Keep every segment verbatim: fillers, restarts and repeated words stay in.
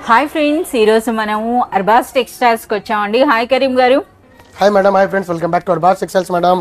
Hi friends, ఈరోజు మనము అర్బాస్ టెక్స్టైల్స్కి వచ్చామండి. హాయ్ కరీం గారు. Hi madam. Hi friends, welcome back to Arbaz textiles madam.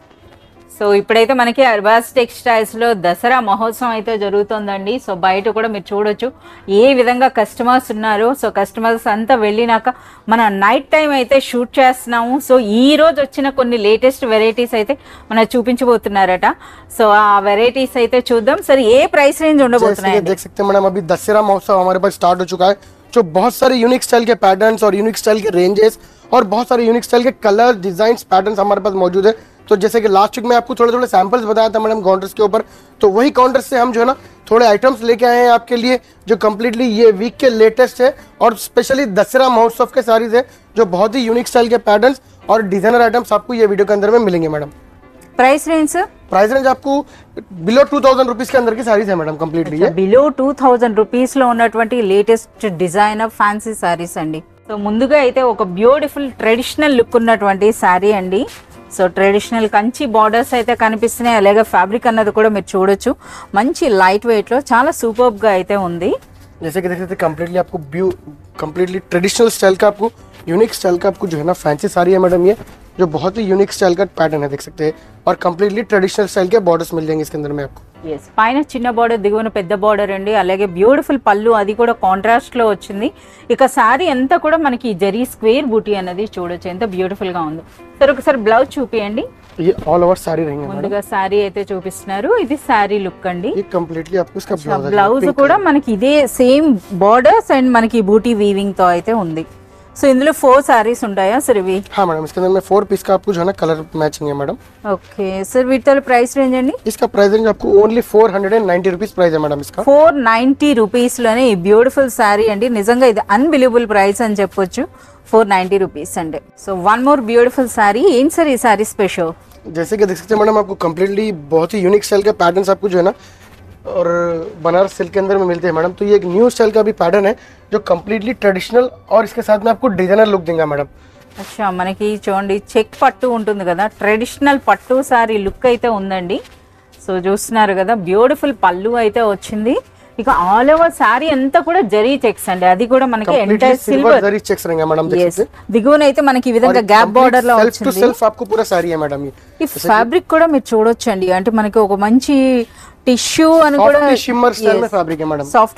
So ఇప్పుడైతే మనకి అర్బాస్ టెక్స్టైల్స్లో దసరా మహోత్సవం అయితే జరుగుతుందండి. సో బయట కూడా మీరు చూడొచ్చు ఏ విధంగా కస్టమర్స్ ఉన్నారు. సో కస్టమర్స్ అంతా వెళ్ళినాక మన నైట్ టైం అయితే షూట్ చేస్తున్నాము. సో ఈ రోజు వచ్చిన కొన్ని లేటెస్ట్ వెరైటీస్ అయితే మన చూపించబోతున్నారట. సో ఆ వెరైటీస్ అయితే చూద్దాం. సరే ఏ ప్రైస్ రేంజ్ ఉండబోతున్నాయి? देख सकते हैं मैडम, अभी दशहरा महोत्सव हमारे पास स्टार्ट हो चुका है, जो बहुत सारे यूनिक स्टाइल के पैटर्न्स और यूनिक स्टाइल के रेंजेस और बहुत सारे यूनिक स्टाइल के कलर डिजाइन पैटर्न्स हमारे पास मौजूद है. तो जैसे कि लास्ट वीक में आपको थोड़े थोड़े सैंपल्स बताया था मैडम काउंटर्स के ऊपर, तो वही काउंटर्स से हम जो है ना थोड़े आइटम्स लेके आए हैं आपके लिए, जो कम्प्लीटली ये वीक के लेटेस्ट है और स्पेशली दशहरा महोत्सव के सारीज है, जो बहुत ही यूनिक स्टाइल के पैटर्न्स और डिजाइनर आइटम्स आपको ये वीडियो के अंदर में मिलेंगे madam. Price range price range आपको बिलो टू थाउजेंड रुपीज के अंदर की सारीज है मैडम कंप्लीटली. ये బిలో టూ థౌజండ్ రూపీస్ లో ఉన్నటువంటి latest design of fancy saris అండి. సో ముందుగా అయితే ఒక బ్యూటిఫుల్ ట్రెడిషనల్ లుక్ ఉన్నటువంటి సారీ అండి. సో ట్రెడిషనల్ కంచి బార్డర్స్ అయితే కనిపిస్తున్నాయి, అలాగే ఫ్యాబ్రిక్ అన్నది కూడా మీరు చూడొచ్చు. మంచి లైట్ వెయిట్ లో చాలా సూపర్బ్ గా అయితే ఉంది. जैसे कि देख सकते हैं कम्प्लीटली आपको ब्यू कम्प्लीटली ट्रेडिशनल स्टाइल का आपको यूनिक स्टाइल का आपको जो है ना फैंसी साड़ी है मैडम, ये जो बहुत ही यूनिक स्टाइल का पैटर्न है देख सकते हैं, और कम्प्लीटली ट्रेडिशनल स्टाइल के बॉर्डर्स मिल जाएंगे इसके अंदर में आपको. ఎస్, పైన చిన్న బార్డర్, దిగువన పెద్ద బార్డర్ అండి. అలాగే బ్యూటిఫుల్ పళ్ళు, అది కూడా కాంట్రాస్ట్ లో వచ్చింది. ఇక సారీ అంతా కూడా మనకి జరీ స్క్వేర్ బూటీ అనేది చూడొచ్చు, ఎంత బ్యూటిఫుల్ గా ఉందో. సరే ఒకసారి బ్లౌజ్ చూపియండి. ये ऑल ओवर साड़ी रहेंगे ముందుగా సారీ అయితే చూపిస్తున్నారు. ఇది సారీ లుక్ అండి. ये कम्प्लीटली आपको इसका ब्लाउज బ్లౌజ్ కూడా మనకి ఇదే సేమ్ బార్డర్స్ అండ్ మనకి బూటీ వీవింగ్ తో అయితే ఉంది. సో ఇందులో ఫోర్ సారీస్ ఉంటాయా సార్ ఇవి? हाँ मैडम, इसके अंदर में फोर पीस का आपको जो है ना कलर मैचिंग है मैडम. ఓకే సార్, వీటి ప్రైస్ రేంజ్ అండి? इसका प्राइस रेंज आपको only four hundred and ninety rupees price है मैडम इसका. ఫోర్ నైన్టీ రూపీస్ లోనే ఈ బ్యూటిఫుల్ సారీ అండి. నిజంగా ఇది అన్బిలీవబుల్ ప్రైస్ అని చెప్పొచ్చు. ఫోర్ నైన్టీ రూపీస్ అండి. So one more beautiful sari. ఏం సార్ ఈ సారీ స్పెషల్? जैसे कि देख सकते हैं मैडम, आपको कम्प्लीटली बहुत ही यूनिक स्टाइल के पैटर्न्स आपको जो है ना और बनारस सिल्क के अंदर में मिलते हैं मैडम. तो ये एक न्यू स्टाइल का भी पैटर्न है जो कम्प्लीटली ट्रेडिशनल और इसके साथ में आपको डिजाइनर लुक देगा मैडम. అచ్చా, మనకి చూడండి చెక్ పట్టు ఉంటుంది కదా, ట్రెడిషనల్ పట్టు సారీ లుక్ అయితే ఉందండి. సో చూస్తున్నారు కదా, బ్యూటిఫుల్ పళ్ళు అయితే వచ్చింది. ఇక ఆల్ ఓవర్ సారీ అంతా కూడా జరీ చెక్స్ అండి, అది కూడా మనకి ఎంటైర్ సిల్వర్ जरी चेक्स रहेंगे मैडम. देख सकते हैं దిగువన అయితే మనకి ఈ విధంగా గ్యాప్ బార్డర్ లో सेल्फ टू వచ్చింది. सेल्फ आपको पूरा साड़ी है मैडम. ये ఈ ఫ్యాబ్రిక్ కూడా మీరు చూడొచ్చు అండి, అంటే మనకి ఒక మంచి టిష్యూ అని కూడా शिमर स्टाइल में फैब्रिक है मैडम. సాఫ్ట్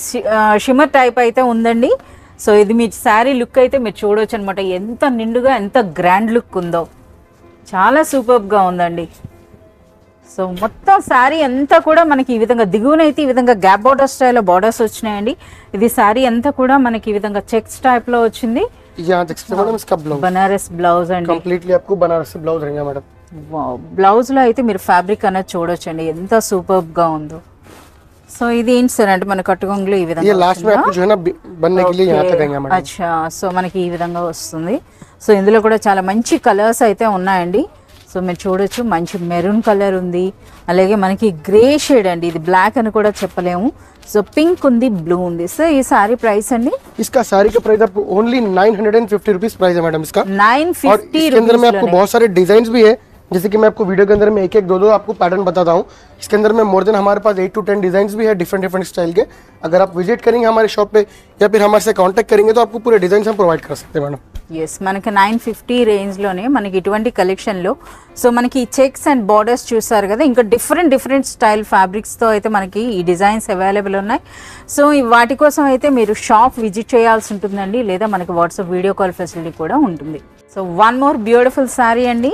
షిమర్ టైప్ అయితే ఉందండి. సో ఇది మీ శారీ లుక్ అయితే మీరు చూడొచ్చు అనమాట. ఎంత నిండుగా, ఎంత గ్రాండ్ లుక్ ఉందో, చాలా సూపర్బ్ గా ఉందండి. సో మొత్తం శారీ అంతా కూడా మనకి ఈ విధంగా దిగువనైతే ఈ విధంగా గ్యాప్ బార్డర్ స్టైల్లో బార్డర్స్ వచ్చినాయండి. ఇది శారీ అంతా కూడా మనకి ఈ విధంగా చెక్స్ టైప్ లో వచ్చింది. यहाँ देख सकते हैं मैडम इसका ब्लाउज బనారస్ బ్లౌజ్ అండి. कम्प्लीटली आपको बनारस से ब्लाउज रहेगा मैडम. బ్లౌజ్ లో అయితే మీరు ఫ్యాబ్రిక్ అనేది చూడొచ్చండి, ఎంత సూపర్బ్ గా ఉందో. సో ఇది ఏంటి సార్ అంటే మన కట్టుగొంగులు ఈ ये విధంగా लास्ट में आपको जो है ना बनने के लिए यहाँ तक रहेगा मैडम. అచ్చా, సో మనకి ఈ విధంగా వస్తుంది. సో ఇందులో కూడా చాలా మంచి కలర్స్ అయితే ఉన్నాయండి. సో మీరు చూడొచ్చు, మంచి మెరూన్ కలర్ ఉంది, అలాగే మనకి గ్రే షేడ్ అండి, ఇది బ్లాక్ అని కూడా చెప్పలేము. సో పింక్ ఉంది, బ్లూ ఉంది. సో ఈ సారీ ప్రైస్ అండి? इसका साड़ी का प्राइस आपको only nine hundred and fifty rupees price है मैडम इसका. నైన్ और ఫిఫ్టీ इसके अंदर में आपको बहुत सारे डिजाइन भी है, जैसे कि मैं आपको वीडियो के अंदर में एक एक दो दो आपको पैटर्न बताता हूँ. इसके अंदर में मोर देन हमारे पास एट टू टेन डिजाइन भी है डिफरेंट डिफरेंट स्टाइल के. अगर आप विजिट करेंगे हमारे शॉप पे या फिर हमारे से कांटेक्ट करेंगे तो आपको पूरे डिजाइन हम प्रोवाइड कर सकते हैं मैडम. ఎస్, మనకి నైన్ ఫిఫ్టీ రేంజ్లోనే మనకి ఇటువంటి కలెక్షన్లో సో మనకి చెక్స్ అండ్ బార్డర్స్ చూస్తారు కదా, ఇంకా డిఫరెంట్ డిఫరెంట్ స్టైల్ ఫ్యాబ్రిక్స్తో అయితే మనకి ఈ డిజైన్స్ అవైలబుల్ ఉన్నాయి. సో ఈ వాటి కోసం అయితే మీరు షాప్ విజిట్ చేయాల్సి ఉంటుందండి, లేదా మనకి వాట్సాప్ వీడియో కాల్ ఫెసిలిటీ కూడా ఉంటుంది. So one more beautiful sari అండి.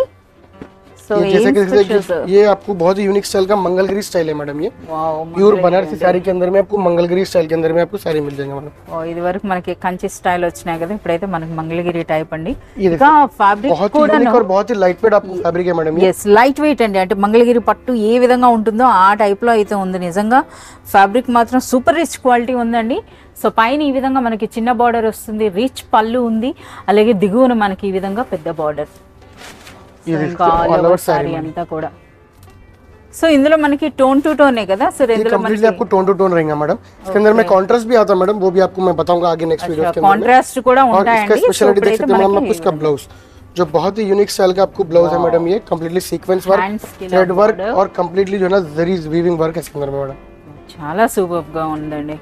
సో ये जैसे कि जैसे ये आपको बहुत ही यूनिक स्टाइल का मंगलगिरी स्टाइल है मैडम. ये प्योर बनारसी साड़ी के अंदर में आपको मंगलगिरी स्टाइल के अंदर में आपको साड़ी मिल जाएगा मैडम. ఇది వరకు మనకి కంచి స్టైల్ వచ్చినాయి కదా, ఇప్పుడైతే మనకి మంగళగిరి టైప్ అండి. ये ఇంకా ఫ్యాబ్రిక్ बहुत ही यूनिक और बहुत ही लाइट वेट आपको फैब्रिक है मैडम. ఎస్, లైట్ వెయిట్ అండి, అంటే మంగళగిరి పట్టు ఏ విధంగా ఉంటుందో ఆ టైప్ లో అయితే ఉంది. నిజంగా ఫ్యాబ్రిక్ మాత్రం సూపర్ రిచ్ క్వాలిటీ ఉందండి. సో పైన ఈ విధంగా మనకి చిన్న బార్డర్ వస్తుంది, రిచ్ పళ్ళు ఉంది, అలాగే దిగువన మనకి ఈ విధంగా పెద్ద బార్డర్. సారీ అంతా కూడా. సో ఇందులో మనకి టోన్ టు टोन है కదా सर? ఇందులో कंप्लीटली आपको टोन टू टोन रहेगा मैडम. इसके अंदर में कॉन्ट्रास्ट भी आता है मैडम, वो भी आपको मैं बताऊंगा आगे नेक्स्ट वीडियो के अंदर. कॉन्ट्रास्ट కూడా ఉంటాయండి. इसका स्पेशलिटी देख सकते हैं मैडम, आपको इसका ब्लाउज जो बहुत ही यूनिक स्टाइल का आपको ब्लाउज है मैडम. ये completely sequence work, thread work और कंप्लीटली जो है ना जरी वीविंग वर्क है इसके अंदर में मैडम. చాలా సూపర్ గా ఉందండి.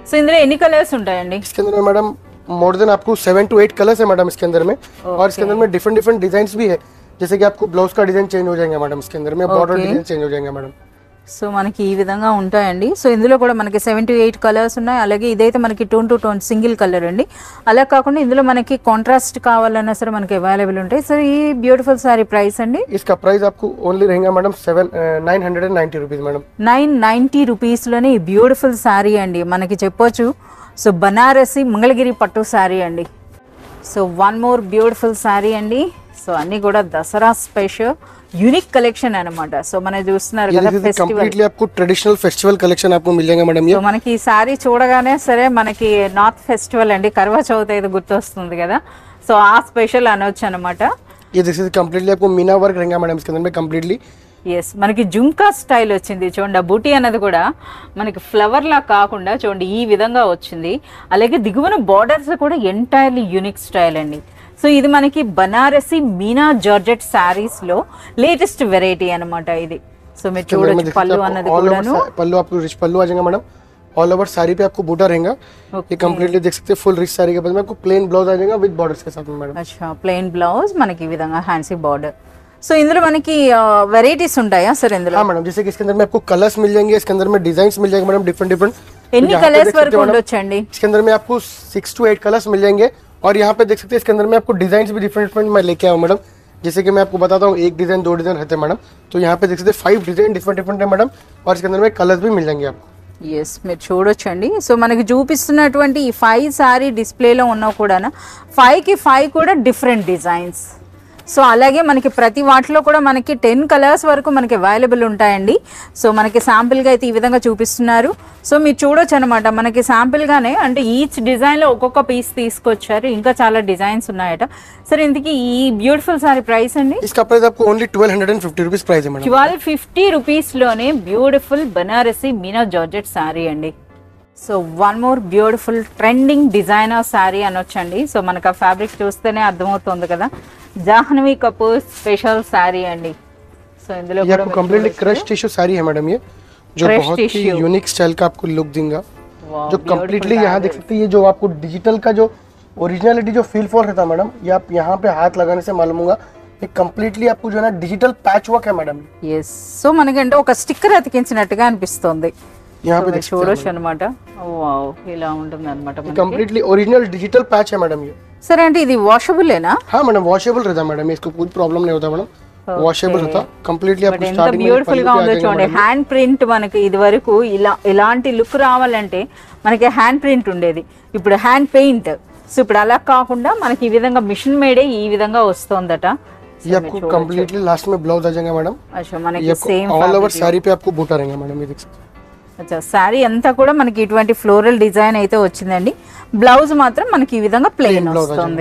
సో ఇందులో ఎన్ని కలర్స్ ఉంటాయండి? इसके अंदर में मैडम मोर देन आपको सेवन टू एट कलर्स है मैडम इसके अंदर में, और इसके अंदर में डिफरेंट डिफरेंट डिजाइन भी है, जैसे कि आपको ब्लाउज का डिजाइन चेंज हो जाएगा मैडम, इसके अंदर में बॉर्डर डिजाइन चेंज हो जाएगा मैडम। సో మనకి ఈ విధంగా ఉంటాయండి. సో ఇందులో కూడా మనకి సెవెన్ టు ఎయిట్ కలర్స్ ఉన్నాయి. అలాగే ఇదైతే మనకి tone to tone single colour అండి. అలా కాకుండా ఇందులో మనకి కాంట్రాస్ట్ కావాలన్నా సరే మనకి అవైలబుల్ ఉంటాయి. సో ఈ బ్యూటిఫుల్ సారీ ప్రైస్ అండి? इसका प्राइस आपको ओनली रहेगा madam seven nine hundred and ninety rupees madam. Nine ninety రూపీస్లోనే ఈ బ్యూటిఫుల్ శారీ అండి మనకి చెప్పొచ్చు. సో బనారసి మంగళగిరి పట్టు శారీ అండి. So one more beautiful sari అండి. సో అన్నీ కూడా దసరా స్పెషల్ यूनिक कलेक्शन అన్నమాట. సో మనం చూస్తున్నారు కదా ఫెస్టివల్ కంప్లీట్లీ आपको ट्रेडिशनल फेस्टिवल कलेक्शन आपको मिल जाएगा मैडम। ये సో మనకి ఈ సారీ చూడగానే సరే మనకి నార్త్ ఫెస్టివల్ అండి, కర్వా చౌత్ అయితే గుర్తొస్తుంది కదా. సో ఆ స్పెషల్ అనొచ్చు అన్నమాట. ये दिस इज कंप्लीटली आपको मीना वर्क रहेगा मैडम इसके अंदर में कंप्लीटली। ఎస్ మనకి జుంకా స్టైల్ వచ్చింది చూడండి. ఆ బూటీ అన్నది కూడా మనకి ఫ్లవర్ లా కాకుండా చూడండి ఈ విధంగా వచ్చింది. అలాగే దిగువన బార్డర్స్ కూడా ఎంటైర్లీ యూనిక్ స్టైల్ అండి. సో ఇది మనకి బనారసి మీనా జార్జెట్ సారీస్ లో లేటెస్ట్ వెరైటీ అన్నమాట ఇది. సో మీరు చూడొచ్చు పళ్ళు అన్నది కూడాను पल्लू आपको रिच पल्लू आ जाएगा मैडम। ऑल ओवर साड़ी पे आपको बूटा रहेगा। ये कंप्लीटली देख सकते हैं फुल रिच साड़ी के बाद में आपको प्लेन ब्लाउज आ जाएगा विद बॉर्डर्स के साथ में मैडम। अच्छा प्लेन ब्लाउज మనకి ఈ విధంగా హ్యాండ్సీ బార్డర్. సో ఇందులో మనకి వెరైటీస్ ఉంటాయా సర్ ఇందులో? हाँ मैडम, जैसे कि इसके अंदर में आपको कलर्स मिल जाएंगे, इसके अंदर में डिजाइंस मिल जाएंगे मैडम डिफरेंट डिफरेंट। ఎన్ని కలర్స్ వరకు ఉండొచ్చండి? इसके अंदर में आपको सिक्स टू एट कलर्स मिल जाएंगे, और यहाँ पे देख सकते हैं इसके अंदर में आपको डिजाइन भी डिफरेंट डिफरेंट मैं लेके आया मैडम। जैसे कि मैं आपको बताता हूँ एक डिजाइन दो डिजाइन रहते हैं मैडम, तो यहाँ पे देख सकते हैं फाइव डिजाइन डिफरेंट डिफरेंट है मैडम, और इसके अंदर में कलर्स भी मिल जाएंगे आपको। ఎస్ మీరు చూడొచ్చండి. సో మనకి చూపిస్తున్నటువంటి ఈ ఫైవ్ సారీ డిస్ప్లేలో ఉన్నా కూడా ఫైవ్కి ఫైవ్ కూడా డిఫరెంట్ డిజైన్స్. సో అలాగే మనకి ప్రతి వాటిలో కూడా మనకి టెన్ కలర్స్ వరకు మనకి అవైలబుల్ ఉంటాయండి. సో మనకి శాంపిల్గా అయితే ఈ విధంగా చూపిస్తున్నారు. సో మీరు చూడొచ్చు అనమాట మనకి శాంపిల్గానే, అంటే ఈచ్ డిజైన్లో ఒక్కొక్క పీస్ తీసుకొచ్చారు. ఇంకా చాలా డిజైన్స్ ఉన్నాయట. సరే ఇంతకీ ఈ బ్యూటిఫుల్ సారీ ప్రైస్ అండి? इसका प्राइस आपको only twelve hundred and fifty rupees price है मैडम। ట్వెల్వ్ ఫిఫ్టీ రూపీస్లోనే బ్యూటిఫుల్ బనారసి మీనా జార్జెట్ సారీ అండి. So one more beautiful trending designer sari అనొచ్చండి. సో మనకు ఆ ఫ్యాబ్రిక్ చూస్తేనే అర్థమవుతుంది కదా, జాహ్నవి కపూర్ స్పెషల్ శారీ అండి. సో ఇందులో ये आपको कंप्लीटली क्रश टिश्यू साड़ी है मैडम, ये जो बहुत ही यूनिक स्टाइल का आपको लुक देगा, जो कंप्लीटली यहाँ देख सकते हैं। ये जो आपको डिजिटल का जो ओरिजिनलिटी जो फील फॉर रहता है मैडम, ये आप यहाँ पे हाथ लगाने से मालूम होगा ये कंप्लीटली आपको जो है ना डिजिटल पैच वर्क है मैडम। ఎస్ సో మనకంటే ఒక స్టిక్కర్ అతికించినట్టుగా అనిపిస్తుంది. यहाँ पे देख చూడొచ్చు అనమాట. వావ్ ఇలా ఉంటుంది అనమాట. कंप्लीटली ओरिजिनल डिजिटल पैच है मैडम ये। సరే అంటే ఇది వాషబులేనా? हाँ मैडम वॉशेबल रहता है मैडम, इसको कोई प्रॉब्लम नहीं होता मैडम, वॉशेबल रहता कंप्लीटली। आपको ఎంత स्टार्टिंग में బ్యూటిఫుల్ గా ఉందో చూడండి. హ్యాండ్ ప్రింట్ మనకి ఇది వరకు ఇలా ఇలాంటి లుక్ రావాలంటే మనకి హ్యాండ్ ప్రింట్ ఉండేది, ఇప్పుడు హ్యాండ్ పెయింట్. సో ఇప్పుడు అలా కాకుండా మనకి ఈ విధంగా మిషన్ మేడే ఈ విధంగా వస్తుందట. ये आपको कंप्लीटली लास्ट में ब्लाउज आ जाएगा मैडम। अच्छा మనకి సేమ్ ऑल ओवर साड़ी पे आपको बूटा रहेगा मैडम, ये देख सकते हैं। అచ్చా శారీ అంతా కూడా మనకి ఇటువంటి ఫ్లోరల్ డిజైన్ అయితే వచ్చిందండి. బ్లౌజ్ మాత్రం మనకి ఈ విధంగా ప్లెయిన్ వస్తుంది.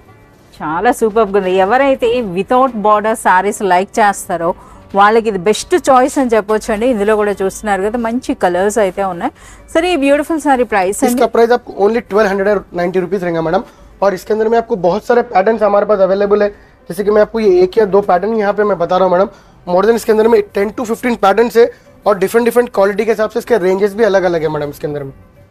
చాలా సూపర్గా ఉంది. ఎవరైతే వితౌట్ బార్డర్ సారీస్ లైక్ చేస్తారో వాళ్ళకి ఇది బెస్ట్ చాయిస్ అని చెప్పొచ్చు అండి. ఇందులో కూడా చూస్తున్నారు కదా మంచి కలర్స్ అయితే ఉన్నాయి. సరే ఈ బ్యూటిఫుల్ సారీ ప్రైస్ इसका प्राइस आपको only twelve hundred ninety rupees रहेगा मैडम, और इसके अंदर में आपको बहुत सारे पैटर्न हमारे पास अवेलेबल है। जैसे कि मैं आपको ये एक या दो पैटर्न यहाँ पे मैं बता रहा हूँ मैडम, मोर देन इसके अंदर में टेन टू फिफ्टीन पैटर्न है, और डिफरेंट डिफरेंट क्वालिटी के हिसाब से इसके रेंजेस भी अलग अलग है मैडम इसके अंदर में।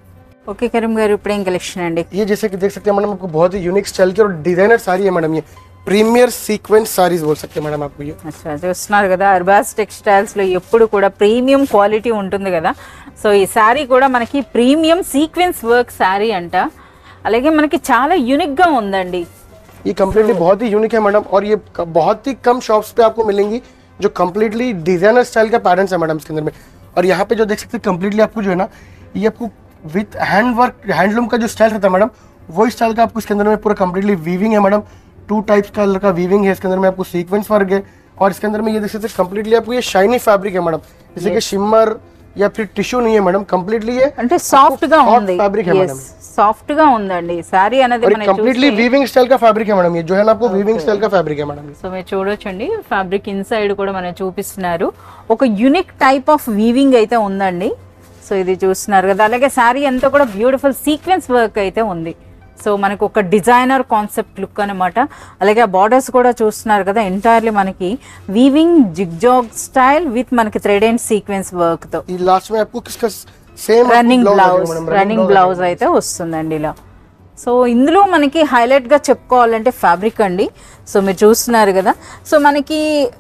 ఓకే కరీం గారు ఇప్పుడు ఏం కలెక్షన్ అండి? ये जैसे कि देख सकते हैं मैडम आपको बहुत ही यूनिक स्टाइल की और डिजाइनर साड़ी है मैडम, ये प्रीमियर सीक्वेंस साड़ीज बोल सकते हैं मैडम आपको ये। అచ్చా చూస్తున్నారు కదా అర్బాస్ టెక్స్టైల్స్ లో ఎప్పుడు కూడా ప్రీమియం క్వాలిటీ ఉంటుంది కదా. సో ఈ శారీ కూడా మనకి ప్రీమియం సీక్వెన్స్ వర్క్ శారీ అంట. అలాగే మనకి చాలా యూనిక్ గా ఉందండి. ये कम्प्लीटली बहुत ही यूनिक है मैडम, और ये बहुत ही कम शॉप्स पे आपको मिलेंगी जो कम्प्लीटली डिजाइनर स्टाइल का पैटर्न है मैडम इसके अंदर में। और यहाँ पे जो देख सकते हैं कम्प्लीटली आपको जो है ना ये आपको विथ हैंड वर्क हैंडलूम का जो स्टाइल रहता है मैडम, वो स्टाइल का आपको इसके अंदर में पूरा कम्प्लीटली वीविंग है मैडम। टू टाइप्स का कलर का वीविंग है इसके अंदर में, आपको सीक्वेंस वर्क है, और इसके अंदर में ये देख सकते हैं कम्प्लीटली आपको ये शाइनी फैब्रिक है मैडम, जैसे कि शिमर या फिर टिश्यू नहीं है मैडम, कम्प्लीटली ये అంటే సాఫ్ట్ గా ఉంది. फैब्रिक है मैडम, సాఫ్ట్ గా ఉందండి సారీ అనేది మనకి कम्प्लीटली वीविंग स्टाइल का फैब्रिक है मैडम, ये जो है ना आपको वीविंग स्टाइल का फैब्रिक है मैडम। సో మీరు చూడొచ్చండి ఫ్యాబ్రిక్ ఇన్సైడ్ కూడా మనం చూపిస్తున్నారు. ఒక యూనిక్ టైప్ ఆఫ్ వీవింగ్ అయితే ఉందండి. సో ఇది చూస్తున్నారు కదా. అలాగే శారీ అంతా కూడా బ్యూటిఫుల్ సీక్వెన్స్ వర్క్ అయితే ఉంది. సో మనకు ఒక డిజైనర్ కాన్సెప్ట్ లుక్ అనమాట. అలాగే ఆ బార్డర్స్ కూడా చూస్తున్నారు కదా ఎంటైర్లీ మనకి వీవింగ్ జిగ్జాగ్ స్టైల్ విత్ మనకి థ్రెడ్ అండ్ సీక్వెన్స్ వర్క్ తో. ये लास्ट में आपको किसका same running blouse running blouse అయితే వస్తుందండి ఇలా. సో ఇందులో మనకి హైలైట్గా చెప్పుకోవాలంటే ఫ్యాబ్రిక్ అండి. సో మీరు చూస్తున్నారు కదా, సో మనకి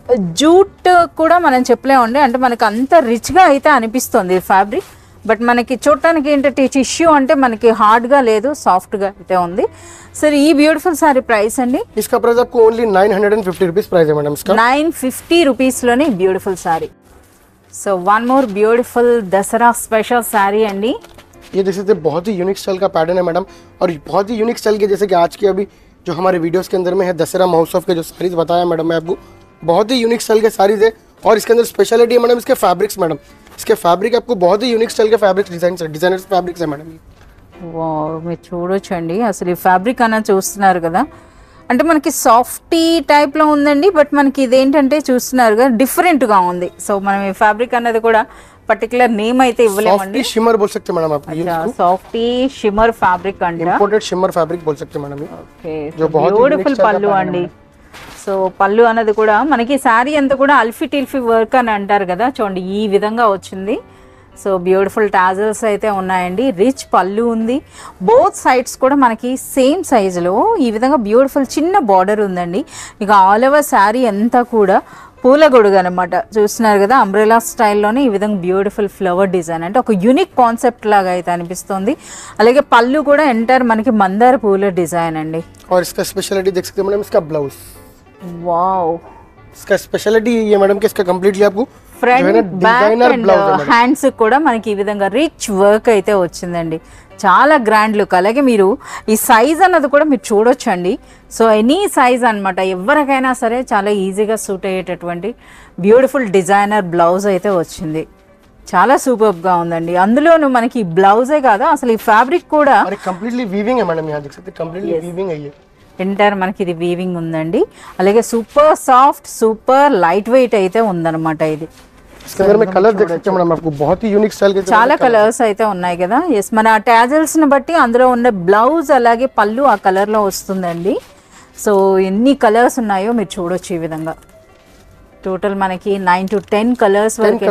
జూట్ కూడా మనం చెప్పలేమండి, అంటే మనకి అంత రిచ్గా అయితే అనిపిస్తుంది ఫ్యాబ్రిక్. బట్ మనకి చూడటానికి ఏంటంటే టిష్యూ అంటే మనకి హార్డ్గా లేదు, సాఫ్ట్గా అయితే ఉంది. సరే ఈ బ్యూటిఫుల్ సారీ ప్రైస్ అండి? इसका प्राइस आपको only nine hundred fifty rupees price है मैडम इसका. నైన్ ఫిఫ్టీ రూపీస్లోనే beautiful sari. So one more beautiful Dasara special sari అండి. ये देख सकते हैं बहुत ही यूनिक स्टाइल का पैटर्न है मैडम, और बहुत ही यूनिक स्टाइल के जैसे कि आज की अभी जो हमारे वीडियोस के अंदर में है दशहरा महोत्सव के जो साड़ीज बताया मैडम मैं आपको, बहुत ही यूनिक स्टाइल के साड़ीज है. और इसके अंदर स्पेशलिटी है मैडम इसके फैब्रिक्स मैडम. इसके फैब्रिक आपको बहुत ही यूनिक स्टाइल के फैब्रिक्स डिजाइन डिजाइनर्स फैब्रिक्स है मैडम. వావ్ మీరు చూడొచ్చండి, అసలు ఈ ఫ్యాబ్రిక్ అన్న చూస్తున్నారు కదా, అంటే మనకి సాఫ్టీ టైప్లో ఉందండి. బట్ మనకి ఇదేంటంటే చూస్తున్నారు కదా డిఫరెంట్గా ఉంది. సో మనం ఈ ఫ్యాబ్రిక్ అన్నది కూడా పర్టికులర్ నేమ్ అయితే ఇవ్వలేమండి. सॉफ्टी शिमर बोल सकते हैं मैडम आप, ये సాఫ్టీ షిమ్మర్ ఫ్యాబ్రిక్ అండి, इंपोर्टेड शिमर फैब्रिक बोल सकते हैं मैडम. ఓకే, బ్యూటిఫుల్ పళ్ళు అండి. సో పళ్ళు అన్నది కూడా మనకి శారీ అంతా కూడా అల్ఫీ టిల్ఫీ వర్క్ అని అంటారు కదా, చూడండి ఈ విధంగా వచ్చింది. సో బ్యూటిఫుల్ టాజల్స్ అయితే ఉన్నాయండి, రిచ్ పళ్ళు ఉంది. బోత్ సైడ్స్ కూడా మనకి సేమ్ సైజులో ఈ విధంగా బ్యూటిఫుల్ చిన్న బార్డర్ ఉందండి. ఇక ఆల్ ఓవర్ శారీ అంతా కూడా పూల గొడుగు అనమాట, చూస్తున్నారు కదా అంబ్రెలా స్టైల్లోనే ఈ విధంగా బ్యూటిఫుల్ ఫ్లవర్ డిజైన్, అంటే ఒక యూనిక్ కాన్సెప్ట్ లాగా అయితే అనిపిస్తుంది. అలాగే పళ్ళు కూడా ఎంటర్ మనకి మందార పూల డిజైన్ అండి. और इसका स्पेशलिटी देख सकते हैं मैडम इसका ब्लाउज. వావ్, इसका स्पेशलिटी ये मैडम कि इसका कंप्लीटली आपको ఫ్రంట్ బ్యాక్ అండ్ హ్యాండ్స్ కూడా మనకి ఈ విధంగా రిచ్ వర్క్ అయితే వచ్చిందండి, చాలా గ్రాండ్ లుక్. అలాగే మీరు ఈ సైజ్ అన్నది కూడా మీరు చూడొచ్చండి. సో ఎనీ సైజ్ అనమాట, ఎవరికైనా సరే చాలా ఈజీగా సూట్ అయ్యేటటువంటి బ్యూటిఫుల్ డిజైనర్ బ్లౌజ్ అయితే వచ్చింది. చాలా సూపర్గా ఉందండి. అందులోనూ మనకి బ్లౌజే కాదు అసలు ఈ ఫ్యాబ్రిక్ కూడా కంప్లీట్లీ వీవింగ్ है मैडम, यहाँ देख सकते हैं कंप्लीटली वीविंग है ये. ఎంటైర్ మనకి ఇది వీవింగ్ ఉందండి. అలాగే super soft super light weight అయితే ఉందన్నమాట ఇది. इसके अंदर में कलर देख सकते हैं मैडम आपको, बहुत ही यूनिक स्टाइल के చాలా కలర్స్ అయితే ఉన్నాయి కదా. ఎస్, మన టాజల్స్ ని బట్టి అందులో ఉన్న బ్లౌజ్ అలాగే పళ్ళు ఆ కలర్ లో వస్తుందండి. సో ఎన్ని కలర్స్ ఉన్నాయో మీరు చూడొచ్చు ఈ విధంగా. టోటల్ మనకి నైన్ టు టెన్ కలర్స్ వరకు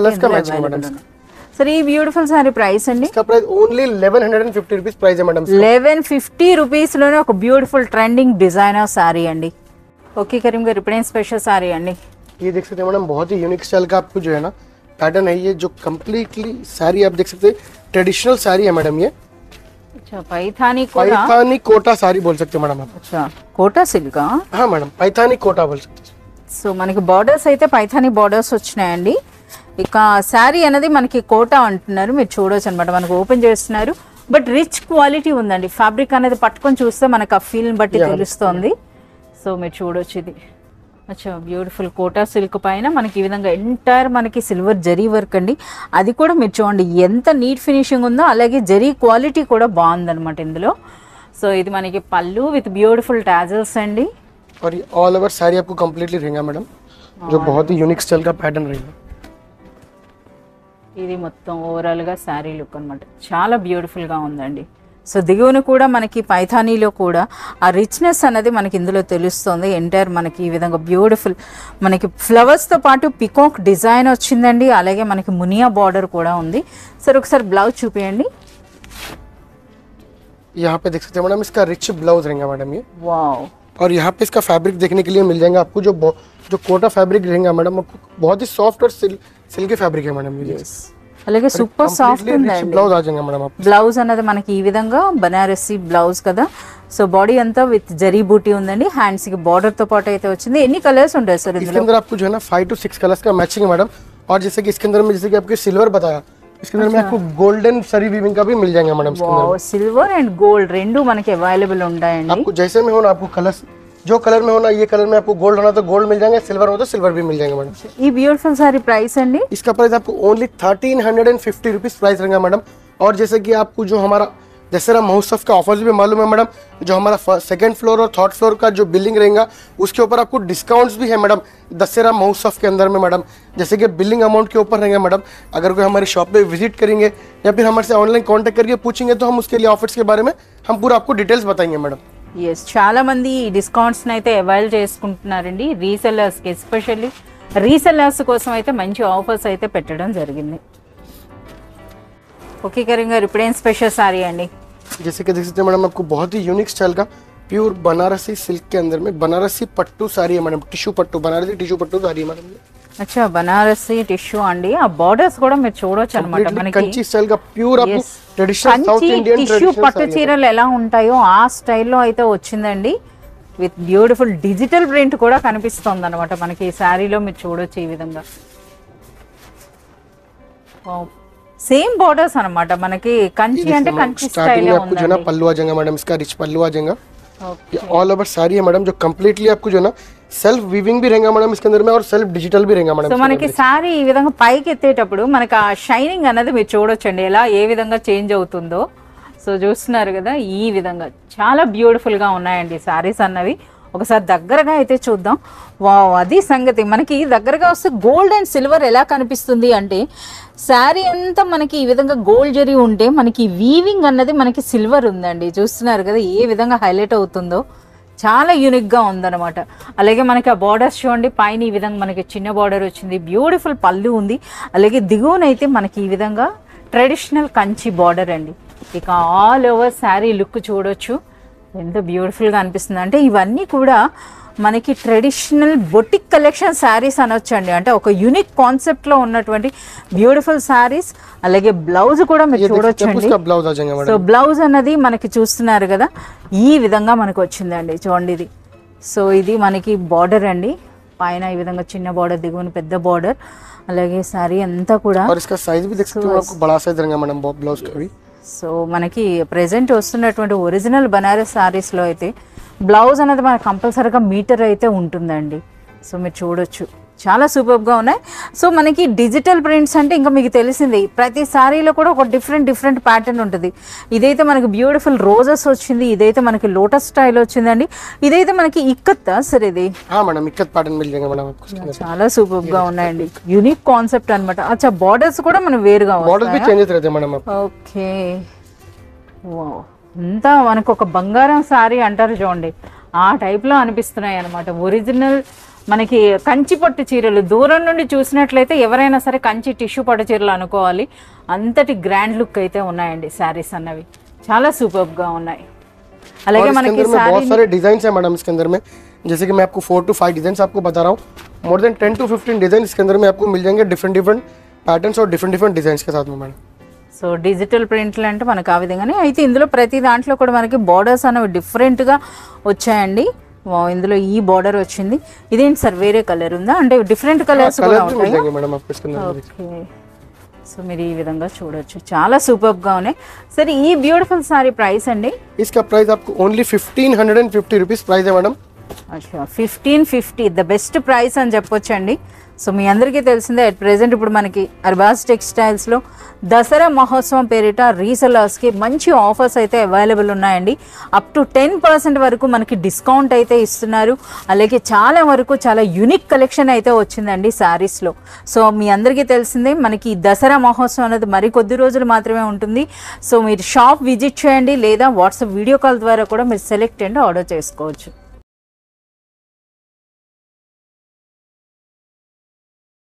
సరే ఈ బ్యూటిఫుల్ సారీ ప్రైస్ అండి? इसका price only eleven fifty rupees price है मैडम. లెవెన్ ఫిఫ్టీ రూపీస్ లోనే ఒక బ్యూటిఫుల్ ట్రెండింగ్ డిజైనర్ సారీ అండి. ఓకే కరీం గారు, ఇప్పుడేం స్పెషల్ సారీ అండి? ये देख सकते हैं मैडम बहुत ही यूनिक स्टाइल का आपको जो है ना पैटर्न है, ये जो कंप्लीटली साड़ी आप देख सकते हैं ट्रेडिशनल साड़ी है मैडम. ये अच्छा पैथानी कोटा, पैथानी कोटा साड़ी बोल सकते हैं मैडम आप. अच्छा కోటా సిల్క్? हाँ मैडम पैथानी कोटा बोल सकते हैं. సో మనకి బార్డర్స్ అయితే పైథానీ బార్డర్స్ వచ్చినాయండి. ఇక శారీ అనేది మనకి కోటా అంటున్నారు, మీరు చూడొచ్చు అనమాట. మనకు ఓపెన్ చేస్తున్నారు, బట్ రిచ్ క్వాలిటీ ఉందండి. ఫ్యాబ్రిక్ అనేది పట్టుకొని చూస్తే మనకు ఆ ఫీల్ని బట్టి తెలుస్తుంది. సో మీరు చూడొచ్చు ఇది. అచ్చా బ్యూటిఫుల్ కోటా సిల్క్ పైన మనకి ఈ విధంగా ఎంటైర్ మనకి సిల్వర్ జరీ వర్క్ అండి. అది కూడా మీరు చూడండి ఎంత నీట్ ఫినిషింగ్ ఉందో, అలాగే జరీ క్వాలిటీ కూడా బాగుందన్నమాట ఇందులో. సో ఇది మనకి పళ్ళు విత్ బ్యూటిఫుల్ టాజల్స్ అండి. और ये ऑल ओवर साड़ी आपको कंप्लीटली रहेगा मैडम, जो बहुत ही यूनिक स्टाइल का पैटर्न रहेगा. ఇది మొత్తం ఓవరాల్గా శారీ లుక్ అనమాట, చాలా బ్యూటిఫుల్గా ఉందండి. సో దిగువన కూడా మనకి పైథానీలో కూడా ఆ రిచ్నెస్ అనేది మనకి ఇందులో తెలుస్తుంది. ఎంటైర్ మనకి ఈ విధంగా బ్యూటిఫుల్ మనకి ఫ్లవర్స్తో పాటు పికాక్ డిజైన్ వచ్చిందండి. అలాగే మనకి మునియా బార్డర్ కూడా ఉంది. సరే ఒకసారి బ్లౌజ్ చూపించండి. यहाँ पे देख सकते हैं मैडम इसका रिच ब्लाउज रहेगा मैडम ये. वाओ, और यहाँ पे इसका फैब्रिक देखने के लिए मिल जाएगा आपको, जो जो कोटा फैब्रिक रहेगा मैडम आपको बहुत ही सॉफ्ट और सिल, सिल्की फैब्रिक है मैडम ये. అలాగే సూపర్ సాఫ్ట్ ఉందండి. బ్లౌజ్ ఆ జాయేగా మేడం. బ్లౌజ్ అనేది మనకి ఈ విధంగా బనారసి బ్లౌజ్ కదా. సో బాడీ అంతా విత్ జరీ బూటీ ఉందండి. హ్యాండ్స్ కి బార్డర్ తో పాటు అయితే వచ్చింది. ఎన్ని కలర్స్ ఉంటాయి సార్ ఇందులో? इसके अंदर आपको जो है ना फाइव टू सिक्स कलर्स का मैचिंग है मैडम. और जैसे कि इसके अंदर में जैसे कि आपको सिल्वर बताया, इसके अंदर में आपको गोल्डन सरी वीविंग का भी मिल जाएगा madam. Wow, silver and gold రెండు మనకి అవైలబుల్ ఉంటాయండి. आपको जैसे में हो ना आपको कलर्स जो कलर में होना, ये कलर में आपको गोल्ड होना तो गोल्ड मिल जाएंगे, सिल्वर हो तो सिल्वर भी मिल जाएंगे मैडम. ఈ బ్యూటిఫుల్ సారీ ప్రైస్ అండి? इसका प्राइस आपको only thirteen hundred and fifty rupees price रहेगा मैडम. और जैसे कि आपको जो हमारा दशहरा महोत्सव का ऑफर्स भी मालूम है मैडम, जो हमारा सेकंड फ्लोर और थर्ड फ्लोर का जो बिल्डिंग रहेगा उसके ऊपर आपको डिस्काउंट्स भी है मैडम दशहरा महोत्सव के अंदर में मैडम. जैसे कि बिलिंग अमाउंट के ऊपर रहेगा मैडम. अगर कोई हमारी शॉप पे विजिट करेंगे या फिर हमारे से ऑनलाइन कॉन्टैक्ट करके पूछेंगे तो हम उसके लिए ऑफर्स के बारे में हम पूरा आपको डिटेल्स बताएंगे मैडम. ఎస్, చాలా మంది ఈ డిస్కౌంట్స్ని అయితే అవైల్ చేసుకుంటున్నారండి. రీసెల్లర్స్కి ఎస్పెషల్లీ రీసెల్లర్స్ కోసం అయితే మంచి ఆఫర్స్ అయితే పెట్టడం జరిగింది. ఓకే కరీం గారు, ఇప్పుడు ఏం స్పెషల్ సారీ అండి? जैसे कि देख सकते हैं मैडम, आपको बहुत ही यूनिक स्टाइल का प्योर बनारसी सिल्क के अंदर में बनारसी पट्टू साड़ी है madam, tissue pattu, Banarasi tissue pattu sari है मैडम। అచ్చా, బనారసి టిష్యూ అండి. ఆ బార్డర్స్ కూడా మీరు చూడొచ్చు అన్నమాట. మనకి కంచి స్టైల్ గా pure up traditional south Kanchi Indian tissue pattu చీరలు ఎలా ఉంటాయో ఆ స్టైల్లో అయితే వచ్చిందండి. విత్ బ్యూటిఫుల్ డిజిటల్ ప్రింట్ కూడా కనిపిస్తుంది అనమాట మనకి ఈ శారీలో. మీరు చూడొచ్చు ఈ విధంగా సేమ్ బోర్డర్స్ అన్నమాట మనకి. కంచి అంటే కంచి స్టైల్ में आपको जो ना पल्लू आ जाएगा मैडम, इसका रिच पल्लू आ जाएगा। ये ऑल ओवर साड़ी है मैडम, जो कंप्लीटली आपको जो ना सेल्फ वीविंग भी रहेगा मैडम इसके अंदर में, और सेल्फ डिजिटल भी रहेगा मैडम। సో మనకి సారీ ఈ విధంగా పైకి ఎత్తేటప్పుడు మనకి ఆ షైనింగ్ అనేది మీరు చూడొచ్చండి ఎలా ఏ విధంగా చేంజ్ అవుతుందో. సో చూస్తున్నారు కదా, ఈ విధంగా చాలా బ్యూటిఫుల్ గా ఉన్నాయండి సారీస్ అన్నవి. ఒకసారి దగ్గరగా అయితే చూద్దాం. వావ్, అది సంగతి. మనకి దగ్గరగా వస్తే గోల్డ్ అండ్ సిల్వర్ ఎలా కనిపిస్తుంది అంటే, శారీ అంతా మనకి ఈ విధంగా గోల్డ్ జరీ ఉంటే మనకి వీవింగ్ అన్నది మనకి సిల్వర్ ఉందండి. చూస్తున్నారు కదా ఏ విధంగా హైలైట్ అవుతుందో, చాలా యూనిక్గా ఉందన్నమాట. అలాగే మనకి ఆ బార్డర్స్ చూడండి, పైన ఈ విధంగా మనకి చిన్న బార్డర్ వచ్చింది, బ్యూటిఫుల్ పళ్ళు ఉంది. అలాగే దిగువనైతే మనకి ఈ విధంగా ట్రెడిషనల్ కంచి బార్డర్ అండి. ఇక ఆల్ ఓవర్ శారీ లుక్ చూడొచ్చు ఎంత బ్యూటిఫుల్గా అనిపిస్తుంది అంటే, ఇవన్నీ కూడా మనకి ట్రెడిషనల్ బొటిక్ కలెక్షన్ శారీస్ అనొచ్చండి. అంటే ఒక యూనిక్ కాన్సెప్ట్లో ఉన్నటువంటి బ్యూటిఫుల్ శారీస్. అలాగే బ్లౌజ్ కూడా మీరు చూడొచ్చండి. సో బ్లౌజ్ అన్నది మనకి చూస్తున్నారు కదా ఈ విధంగా మనకు వచ్చిందండి. చూడండి ఇది. సో ఇది మనకి బార్డర్ అండి, పైన ఈ విధంగా చిన్న బార్డర్, దిగువన పెద్ద బార్డర్. అలాగే శారీ అంతా కూడా సో మనకి ప్రెజెంట్ వస్తున్నటువంటి ఒరిజినల్ బనారస్ శారీస్లో అయితే బ్లౌజ్ అనేది మనకు కంపల్సరీగా మీటర్ అయితే ఉంటుందండి. సో మీరు చూడొచ్చు చాలా సూపర్గా ఉన్నాయి. సో మనకి డిజిటల్ ప్రింట్స్ అంటే ఇంకా మీకు తెలిసింది, ప్రతి సారీలో కూడా ఒక డిఫరెంట్ డిఫరెంట్ ప్యాటర్న్ ఉంటుంది. ఇదైతే మనకి బ్యూటిఫుల్ రోజెస్ వచ్చింది, ఇదైతే మనకి లోటస్ స్టైల్ వచ్చిందండి, ఇదైతే మనకి ఇక్కత్ సరే ఇది చాలా సూపర్గా ఉన్నాయండి. యూనిక్ కాన్సెప్ట్ అనమాట. అచ్చా, బార్డర్స్ కూడా మనం వేరుగా ఓకే. అంతా మనకు ఒక బంగారం సారీ అంటారు చూడండి, ఆ టైప్లో అనిపిస్తున్నాయి అనమాట. ఒరిజినల్ మనకి కంచి పట్టు చీరలు దూరం నుండి చూసినట్లయితే ఎవరైనా సరే కంచి టిష్యూ పట్టు చీరలు అనుకోవాలి. అంతటి గ్రాండ్ లుక్ అయితే ఉన్నాయండి శారీస్ అన్నవి, చాలా సూపర్గా ఉన్నాయి. అలాగే మనకి बहुत सारे डिजाइन्स हैं मैडम इसके अंदर में, जैसे कि मैं आपको फोर टू फाइव डिजाइन आपको बता रहा हूँ। More than ten to fifteen design इसके अंदर में आपको मिल जाएंगे, डिफरेंट डिफरेंट पैटर्न्स और डिफरेंट डिफरेंट डिजाइन के साथ में मैडम। సో డిజిటల్ ప్రింట్లు అంటే మనకు ఆ విధంగానే అయితే ఇందులో ప్రతి దాంట్లో కూడా మనకి బార్డర్స్ అనేవి డిఫరెంట్గా వచ్చాయండి. ఇందులో ఈ బార్డర్ వచ్చింది, ఇదేంటి సార్ వేరే కలర్ ఉందా అంటే డిఫరెంట్ కలర్స్ కూడా ఉంటాయి? ఓకే. సో మీరు ఈ విధంగా చూడొచ్చు, చాలా సూపర్గా ఉన్నాయి. సరే, ఈ బ్యూటిఫుల్ సారీ ప్రైస్ అండి? इसका प्राइस आपको only fifteen hundred and fifty rupees price है मैडम। అచ్చా, fifteen fifty the best price అని చెప్పొచ్చండి. సో మీ అందరికీ తెలిసిందే, అట్ ప్రెజెంట్ ఇప్పుడు మనకి అర్బాస్ టెక్స్టైల్స్లో దసరా మహోత్సవం పేరిట రీసెలర్స్కి మంచి ఆఫర్స్ అయితే అవైలబుల్ ఉన్నాయండి. అప్ టు టెన్ పర్సెంట్ వరకు మనకి డిస్కౌంట్ అయితే ఇస్తున్నారు. అలాగే చాలా వరకు చాలా యూనిక్ కలెక్షన్ అయితే వచ్చిందండి శారీస్లో. సో మీ అందరికీ తెలిసిందే, మనకి దసరా మహోత్సవం అనేది మరి కొద్ది రోజులు మాత్రమే ఉంటుంది. సో మీరు షాప్ విజిట్ చేయండి, లేదా వాట్సాప్ వీడియో కాల్ ద్వారా కూడా మీరు సెలెక్ట్ అండ్ ఆర్డర్ చేసుకోవచ్చు.